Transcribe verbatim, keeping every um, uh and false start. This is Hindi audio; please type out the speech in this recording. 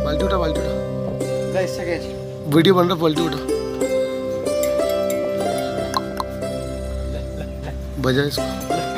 बाल्टी उठा, बाल्टी उठा, गाइस सेकंड वीडियो बन रहा, बाल्टी उठा, बजा इसको।